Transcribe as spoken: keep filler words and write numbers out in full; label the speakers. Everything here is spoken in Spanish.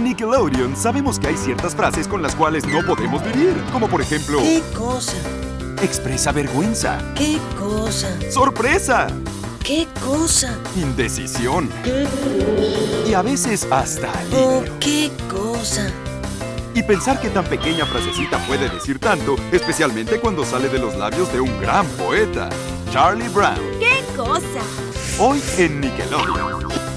Speaker 1: Nickelodeon sabemos que hay ciertas frases con las cuales no podemos vivir, como por ejemplo...
Speaker 2: ¿Qué cosa?
Speaker 1: Expresa vergüenza.
Speaker 2: ¿Qué cosa?
Speaker 1: ¡Sorpresa!
Speaker 2: ¿Qué cosa?
Speaker 1: Indecisión.
Speaker 2: ¿Qué cosa?
Speaker 1: Y a veces hasta
Speaker 2: Oh,
Speaker 1: alivio.
Speaker 2: ¿qué cosa?
Speaker 1: Y pensar que tan pequeña frasecita puede decir tanto, especialmente cuando sale de los labios de un gran poeta, Charlie Brown.
Speaker 3: ¡Qué cosa!
Speaker 1: Hoy en Nickelodeon.